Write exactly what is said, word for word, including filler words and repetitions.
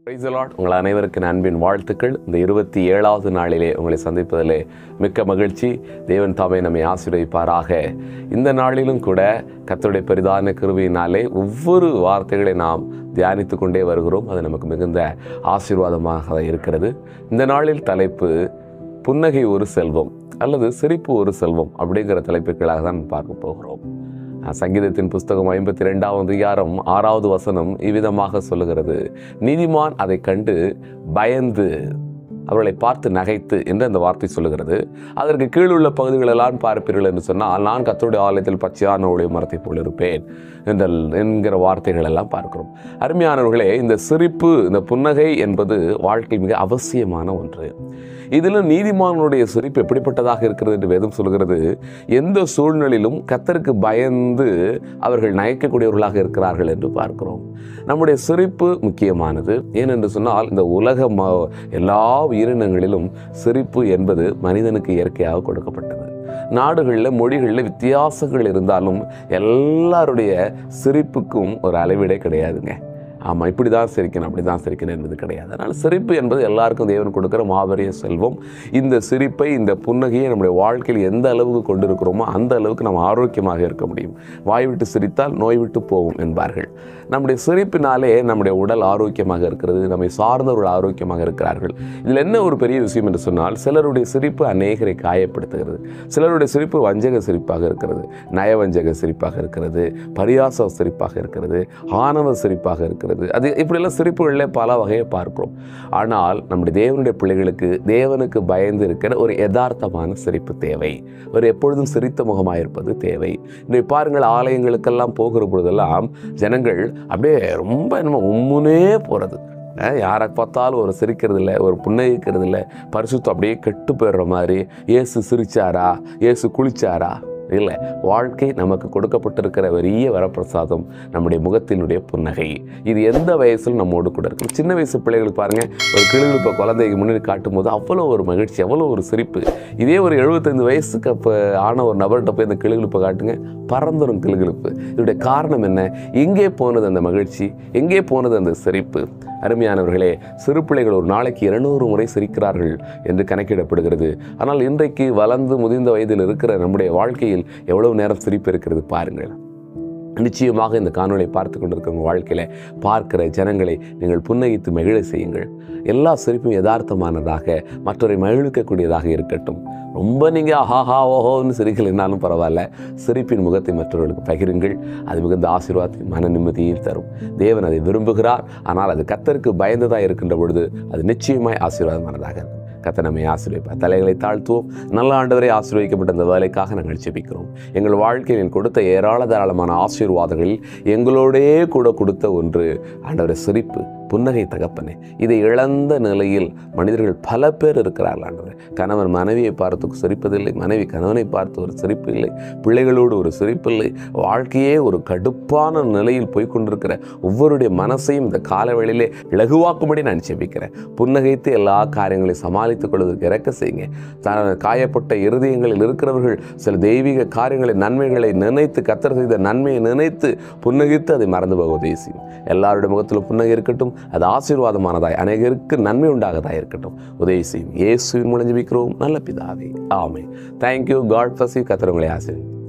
Praise the Lord. உங்கள் அனைவருக்கு அன்பின் வாழ்த்துக்கள். இந்த இருபத்தி ஏழாவது நாளிலே உங்களை சந்திப்பதிலே மிக்க மகிழ்ச்சி. தேவன் தாமே நம்மை ஆசீர்வதிப்பாராக. இந்த நாளிலும் கூட கர்த்தருடைய பெரிதான கிருபையினாலே ஒவ்வொரு வார்த்தைகளை நாம் தியானித்து கொண்டே வருகிறோம். அது நமக்கு மிகுந்த ஆசீர்வாதமாக இருக்கிறது. இந்த நாளில் தலைப்பு புன்னகை ஒரு செல்வம் அல்லது சிரிப்பு ஒரு செல்வம் அப்படிங்கிற தலைப்புகளாக தான் பார்க்க போகிறோம். சங்கீதத்தின் புஸ்தகம் ஐம்பத்தி ரெண்டாவது அதிகாரம் ஆறாவது வசனம் இவ்விதமாக சொல்லுகிறது, நீதிமான் அதை கண்டு பயந்து அவர்களை பார்த்து நகைத்து என்று அந்த வார்த்தை சொல்லுகிறது. அதற்கு கீழுள்ள பகுதிகளெல்லாம் பார்ப்பீர்கள் என்று சொன்னால், நான் கர்த்தருடைய ஆலயத்தில் பச்சையான ஒளிய மரத்தை போல் இருப்பேன் என்ற என்கிற வார்த்தைகள் எல்லாம் பார்க்கிறோம். அருமையானவர்களே, இந்த சிரிப்பு, இந்த புன்னகை என்பது வாழ்க்கையில் மிக அவசியமான ஒன்று. இதில் நீதிமானுடைய சிரிப்பு எப்படிப்பட்டதாக இருக்கிறது என்று வேதம் சொல்கிறது, எந்த சூழ்நிலையிலும் கர்த்தருக்கு பயந்து அவர்கள் நகைக்கக்கூடியவர்களாக இருக்கிறார்கள் என்று பார்க்கிறோம். நம்முடைய சிரிப்பு முக்கியமானது. ஏனென்று சொன்னால், இந்த உலக எல்லா உயிரினங்களிலும் சிரிப்பு என்பது மனிதனுக்கு இயற்கையாக கொடுக்கப்பட்டது. நாடுகளில் மொழிகளில் வித்தியாசங்கள் இருந்தாலும் எல்லாருடைய சிரிப்புக்கும் ஒரு அளவீடே கிடையாதுங்க. ஆமாம், இப்படி தான் சிரிக்கணும், அப்படி தான் சிரிக்கணும் என்பது கிடையாது. அதனால் சிரிப்பு என்பது எல்லாருக்கும் தேவன் கொடுக்குற மாபெரிய செல்வம். இந்த சிரிப்பை, இந்த புன்னகையை நம்முடைய வாழ்க்கையில் எந்த அளவுக்கு கொண்டு இருக்கிறோமோ அந்த அளவுக்கு நம்ம ஆரோக்கியமாக இருக்க முடியும். வாய் விட்டு சிரித்தால் நோய் விட்டு போகும் என்பார்கள். நம்முடைய சிரிப்பினாலே நம்முடைய உடல் ஆரோக்கியமாக இருக்கிறது, நம்மை சார்ந்தவர்கள் ஆரோக்கியமாக இருக்கிறார்கள். இதில் என்ன ஒரு பெரிய விஷயம் என்று சொன்னால், சிலருடைய சிரிப்பு அநேகரை காயப்படுத்துகிறது. சிலருடைய சிரிப்பு வஞ்சக சிரிப்பாக இருக்கிறது, நயவஞ்சக சிரிப்பாக இருக்கிறது, பரியாச சிரிப்பாக இருக்கிறது, ஆணவ சிரிப்பாக இருக்கிறது. அது இப்படியெல்லாம் சிரிப்புகளில் பல வகையை பார்க்கிறோம். ஆனால் நம்முடைய தேவனுடைய பிள்ளைகளுக்கு தேவனுக்கு பயந்து இருக்கிற ஒரு யதார்த்தமான சிரிப்பு தேவை. ஒரு எப்பொழுதும் சிரித்த முகமாக இருப்பது தேவை. இன்றைக்கு பாருங்கள், ஆலயங்களுக்கெல்லாம் போகிற பொழுதெல்லாம் ஜனங்கள் அப்படியே ரொம்ப என்னமோ உம்முனே போகிறது. யாரை பார்த்தாலும் ஒரு சிரிக்கிறது இல்லை, ஒரு புன்னகிக்கிறது இல்லை. பரிசுத்தம் அப்படியே கெட்டு போயிடுற மாதிரி. இயேசு சிரிச்சாரா, இயேசு குளிச்சாரா? இல்லை. வாழ்க்கை நமக்கு கொடுக்கப்பட்டிருக்கிற பெரிய வரப்பிரசாதம் நம்முடைய முகத்தினுடைய புன்னகை. இது எந்த வயசிலும் நம்மோடு கூட இருக்கும். சின்ன வயசு பிள்ளைகளுக்கு பாருங்கள், ஒரு கிளுகிழுப்பை குழந்தைக்கு முன்னாடி காட்டும் போது அவ்வளோ ஒரு மகிழ்ச்சி, அவ்வளோ ஒரு சிரிப்பு. இதே ஒரு எழுபத்தைந்து வயசுக்கு அப்போ ஆன ஒரு நபர்கிட்ட போய் இந்த கிளுகிழுப்பை காட்டுங்க, பறந்துடும் கிளுகிழுப்பு. இதனுடைய காரணம் என்ன? எங்கே போனது அந்த மகிழ்ச்சி? எங்கே போனது அந்த சிரிப்பு? அருமையானவர்களே, சிறு பிள்ளைகள் ஒரு நாளைக்கு இருநூறு முறை சிரிக்கிறார்கள் என்று கணக்கிடப்படுகிறது. ஆனால் இன்றைக்கு வளர்ந்து முதிர்ந்த வயதில் இருக்கிற நம்முடைய வாழ்க்கையில் எவ்வளவு நேரம் சிரிப்பு இருக்கிறது பாருங்கள். நிச்சயமாக இந்த காணொலியை பார்த்து கொண்டிருக்கிற வாழ்க்கையில் பார்க்கிற ஜனங்களை நீங்கள் புன்னகித்து மகிழ செய்யுங்கள். எல்லா சிரிப்பும் யதார்த்தமானதாக, மற்றவரை மகிழ்விக்கக்கூடியதாக இருக்கட்டும். ரொம்ப நீங்கள் ஆஹா ஓஹோன்னு சிரிக்கலைன்னாலும் பரவாயில்ல, சிரிப்பின் முகத்தை மற்றவர்களுக்கு பகிருங்கள். அது மிகுந்த ஆசீர்வாதத்தையும் மன நிம்மதியையும் தரும். தேவன் அதை விரும்புகிறார். ஆனால் அது கர்த்தருக்கு பயந்ததாக இருக்கின்ற பொழுது அது நிச்சயமாய் ஆசீர்வாதமானதாக இருக்கும். கர்த்தர் நம்மை ஆசீர்வதிப்பார். தலைகளை தாழ்த்துவோம். நல்ல ஆண்டவரை ஆசீர்வதிக்கப்பட்ட இந்த வேலைக்காக நாங்கள் ஜெபிக்கிறோம். எங்கள் வாழ்க்கையில் கொடுத்த ஏராள தாராளமான ஆசீர்வாதங்களில் எங்களோடையே கூட கொடுத்த ஒன்று ஆண்டவரை சிரிப்பு, புன்னகை. தகப்பனே, இதை இழந்த நிலையில் மனிதர்கள் பல பேர் இருக்கிறார்கள் ஆண்டவரே. கணவன் மனைவியை பார்த்து சிரிப்பதில்லை, மனைவி கணவனை பார்த்து ஒரு சிரிப்பு இல்லை, பிள்ளைகளோடு ஒரு சிரிப்பு இல்லை. வாழ்க்கையே ஒரு கடுப்பான நிலையில் போய்கொண்டிருக்கிற ஒவ்வொருடைய மனசையும் இந்த காலவெளியிலே இலகுவாக்கும்படி நான் ஜெபிக்கிறேன். புன்னகைத்து எல்லா காரியங்களையும் சமாளித்துக் கொள்வதற்கு இறக்க செய்யுங்க. காயப்பட்ட இருதயங்களில் இருக்கிறவர்கள் சில தெய்வீக காரியங்களை, நன்மைகளை நினைத்து, கர்த்தர் செய்த நன்மையை நினைத்து புன்னகித்து அதை மறந்து போக உதவி செய்யும். எல்லாருடைய முகத்திலும் புன்னகை இருக்கட்டும். அது ஆசீர்வாதமானதாய் அநேகருக்கு நன்மை உண்டாகதாய் இருக்கட்டும். உதவி செய்யும். இயேசுவின் மூலம் ஜெபிக்கிறோம் நல்ல பிதாவே, ஆமென். தேங்க்யூ. God bless you. கர்த்தர் உங்களை ஆசீர்வதிப்பார்.